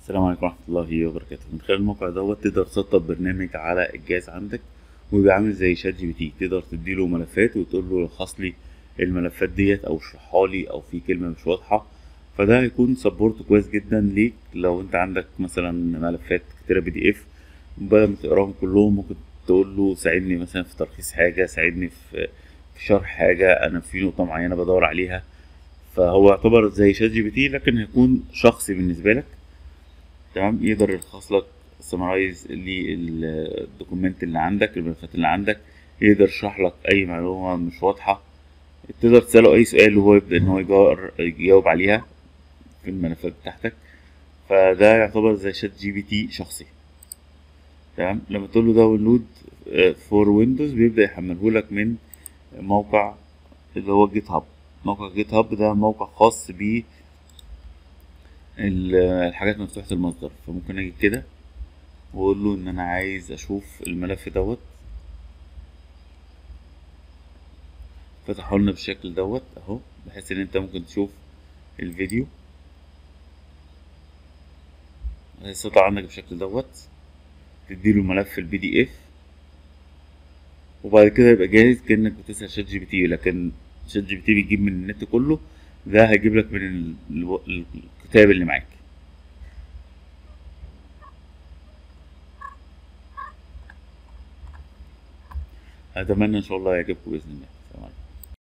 السلام عليكم ورحمة الله وبركاته. من خلال الموقع دوت تقدر تسطب برنامج على الجهاز عندك، ويبقى عامل زي شات جي بي تي. تقدر تديله ملفات وتقول له لخص لي الملفات ديت او اشرحها لي او في كلمة مش واضحة. فده هيكون سبورت كويس جدا ليك لو انت عندك مثلا ملفات كتيرة بي دي اف، بدل ما تقراهم كلهم ممكن تقول له ساعدني مثلا في تلخيص حاجة، ساعدني في شرح حاجة انا في نقطة معينة بدور عليها. فهو يعتبر زي شات جي بي تي لكن هيكون شخصي بالنسبة لك. تمام، يقدر يلخص لك سمرايز للدوكيمنت اللي عندك، الملفات اللي عندك. يقدر يشرح لك اي معلومه مش واضحه. تقدر تساله اي سؤال وهو يبدا ان هو يجاوب عليها في الملفات بتاعتك. فده يعتبر زي شات جي بي تي شخصي. تمام، لما تقول له داونلود فور ويندوز بيبدا يحمله لك من موقع اللي هو جيت هاب. موقع جيت هاب ده موقع خاص بالحاجات مفتوحة المصدر. فممكن اجي كده واقول له ان انا عايز اشوف الملف دوت، فتحوا لنا بالشكل دوت اهو، بحيث ان انت ممكن تشوف الفيديو هيسطع عندك بالشكل دوت. تديله ملف البي دي اف وبعد كده يبقى جاهز كأنك بتسأل شات جي بي تي. لكن شات جي بي تي بيجيب من النت كله، ده هيجيب لك من الكتاب اللي معاك. اتمنى ان شاء الله يعجبكم باذن الله.